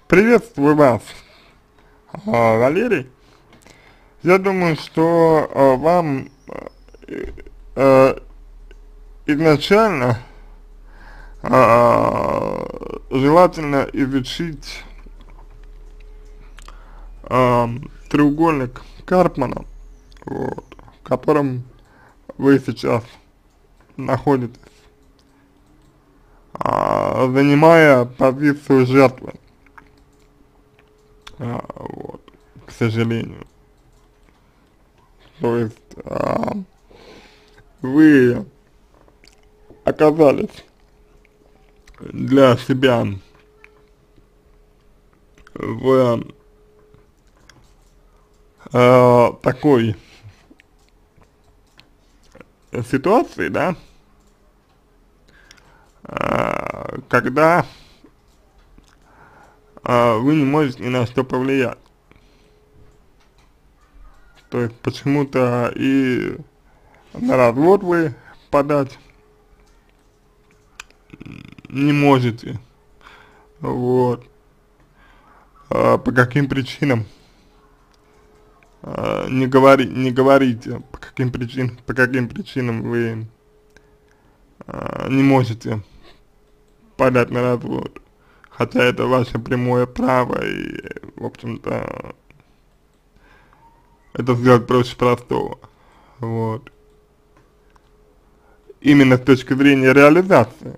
Приветствую вас, Валерий. Я думаю, что вам э, изначально желательно изучить э, треугольник Карпмана, вот, в котором вы сейчас находитесь, занимая позицию жертвы, вот, к сожалению. То есть вы оказались для себя в такой ситуации, да, когда вы не можете ни на что повлиять. То есть почему-то и на развод вы подать не можете, вот, по каким причинам, не говорите, по каким причинам вы не можете подать на развод, хотя это ваше прямое право и, в общем-то, это сделать проще простого, вот. Именно с точки зрения реализации,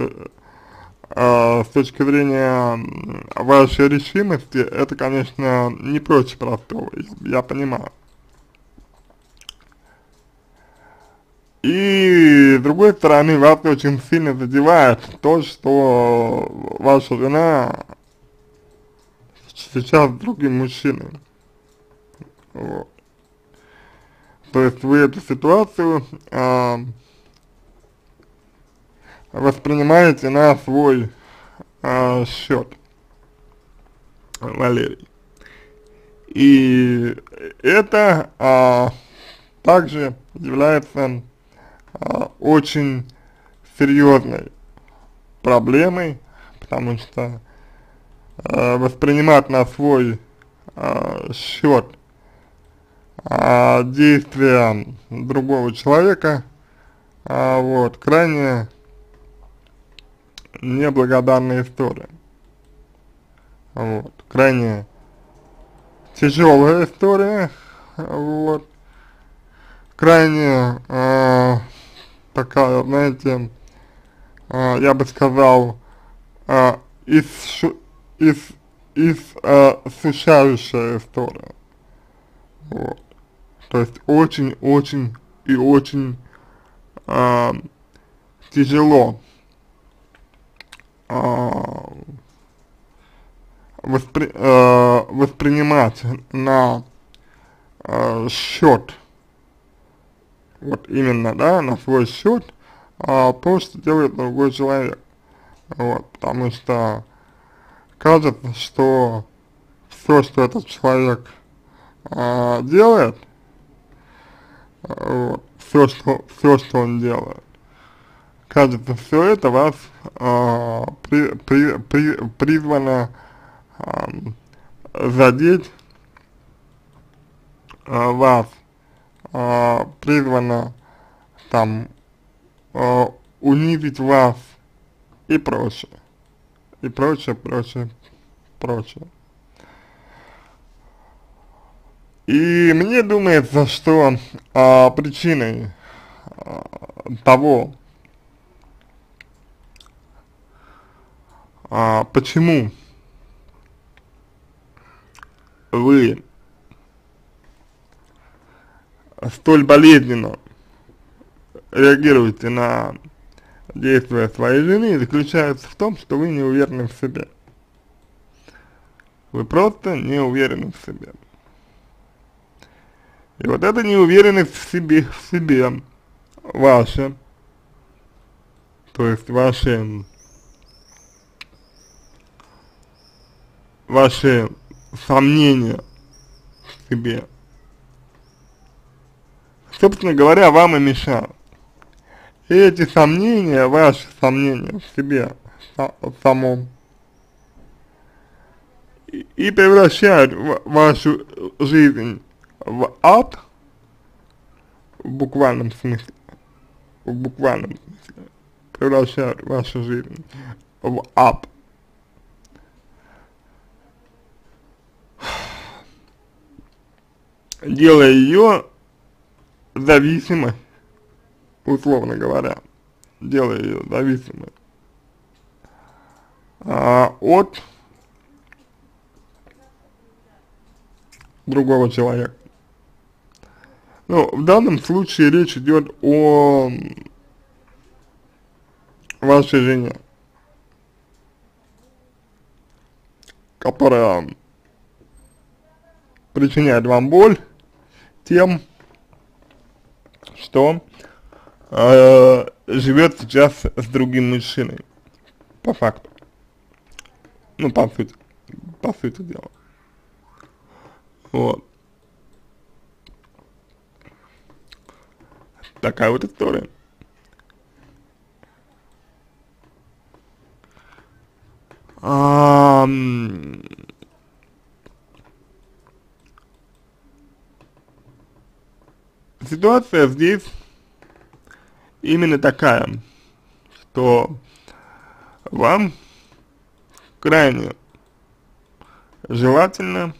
с точки зрения вашей решимости, это, конечно, не проще простого, я понимаю. И, с другой стороны, вас очень сильно задевает то, что ваша жена сейчас с другим мужчиной, вот. То есть вы эту ситуацию воспринимаете на свой счет, Валерий. И это также является очень серьезной проблемой, потому что воспринимать на свой счет действия другого человека, вот, крайне неблагодарная история, вот, крайне тяжелая история, вот, крайне такая, знаете, я бы сказал, иссушающая история, вот. То есть очень-очень и очень тяжело воспринимать на счет, вот именно, да, на свой счет то, что делает другой человек, вот, потому что кажется, что все, что этот человек делает, вот, все, что он делает, кажется, все это вас призвано задеть вас, призвано там унизить вас и прочее, и прочее, прочее, прочее. И мне думается, что причиной того, почему вы столь болезненно реагируете на действия своей жены, заключается в том, что вы не уверены в себе. Вы просто не уверены в себе. И вот эта неуверенность в себе ваша, то есть ваши сомнения в себе, собственно говоря, вам и мешают. И эти сомнения, ваши сомнения в себе самом, и превращают вашу жизнь в ад, в буквальном смысле, в буквальном смысле, превращают вашу жизнь в ад. Делая ее зависимой, условно говоря, делая ее зависимой от другого человека. Ну, в данном случае речь идет о вашей жене, которая причиняет вам боль тем, что живет сейчас с другим мужчиной, по факту, ну, по сути дела, вот, такая вот история. Ситуация здесь именно такая, что вам крайне желательно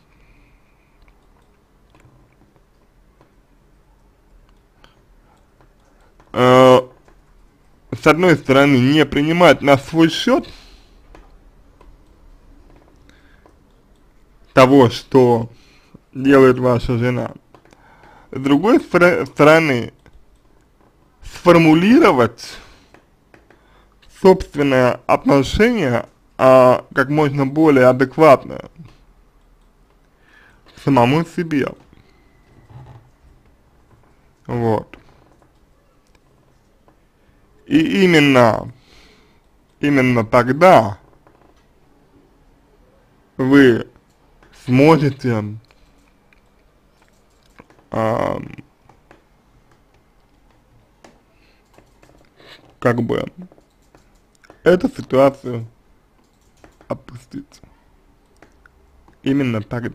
с одной стороны не принимать на свой счет того, что делает ваша жена, с другой стороны сформулировать собственное отношение как можно более адекватно к самому себе. Вот. И именно тогда вы сможете как бы эту ситуацию отпустить. Именно тогда.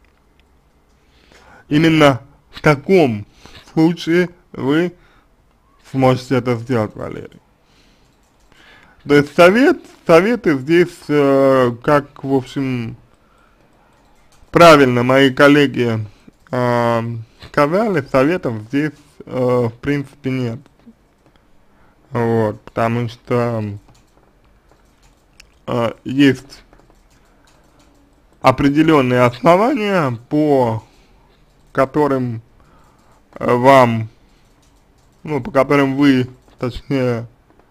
Именно в таком случае вы сможете это сделать, Валерий. То есть советы здесь, как, в общем, правильно мои коллеги сказали, советов здесь, в принципе, нет. Вот, потому что есть определенные основания, по которым вам, ну, по которым вы, точнее,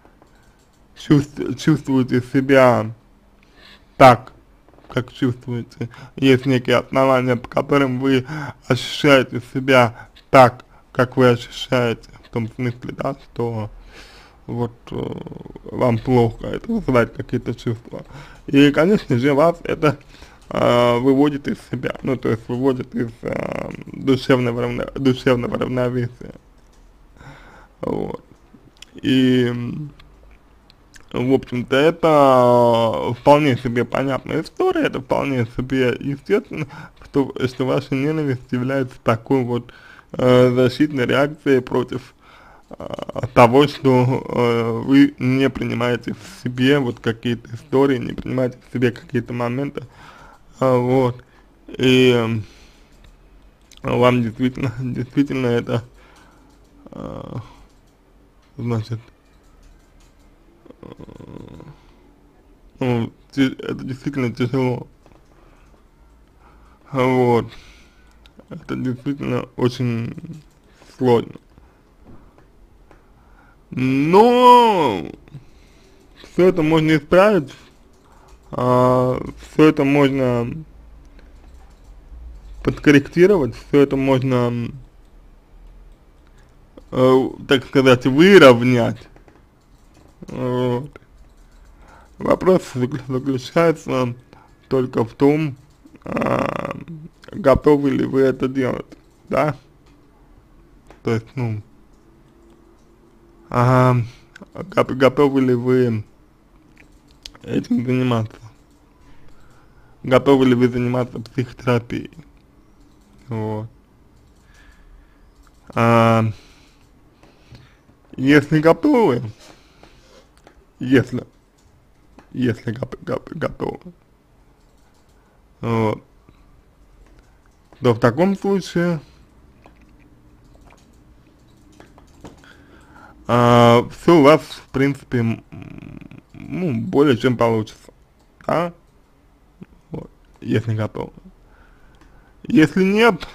чувствуете себя так, как чувствуете. Есть некие основания, по которым вы ощущаете себя так, как вы ощущаете, в том смысле, да, что вот вам плохо, это вызывает какие-то чувства. И, конечно же, вас это выводит из себя, ну, то есть выводит из душевного равновесия. Вот. И, в общем-то, это вполне себе понятная история, это вполне себе естественно, что ваша ненависть является такой вот защитной реакцией против того, что вы не принимаете в себе вот какие-то истории, не принимаете в себе какие-то моменты, вот, и вам действительно это, значит, ну, это действительно тяжело, вот, это действительно очень сложно. Но все это можно исправить, все это можно подкорректировать, все это можно, так сказать, выровнять. Вот. Вопрос заключается только в том, готовы ли вы это делать, да? То есть, ну, готовы ли вы этим заниматься? готовы ли вы заниматься психотерапией. Вот. А, если готовы, если, если готовы, вот, то в таком случае все у вас, в принципе, ну, более чем получится, да, вот, если готовы. Если нет,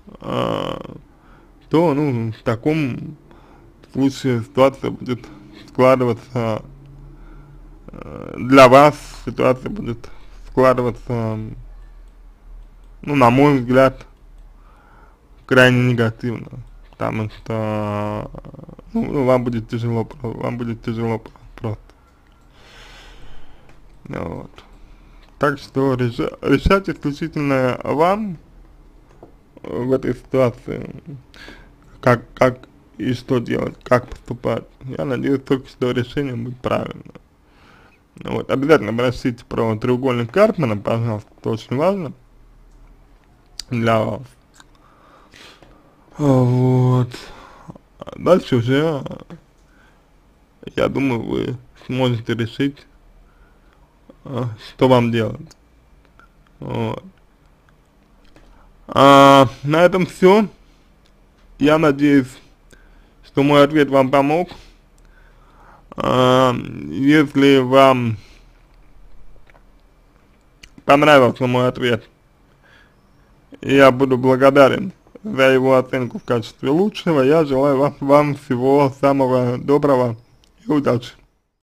то, ну, в таком случае ситуация будет складываться, для вас ситуация будет складываться, ну, на мой взгляд, крайне негативно, потому что, ну, вам будет тяжело, просто, вот. Так что решать исключительно вам в этой ситуации, как и что делать, как поступать. Я надеюсь только, что решение будет правильно. Вот, обязательно прочтите про треугольник Карпмана, пожалуйста, это очень важно для вас. Вот. Дальше уже, я думаю, вы сможете решить, что вам делать. Вот. На этом все. Я надеюсь, что мой ответ вам помог. Если вам понравился мой ответ, я буду благодарен за его оценку в качестве лучшего. Я желаю вам всего самого доброго и удачи.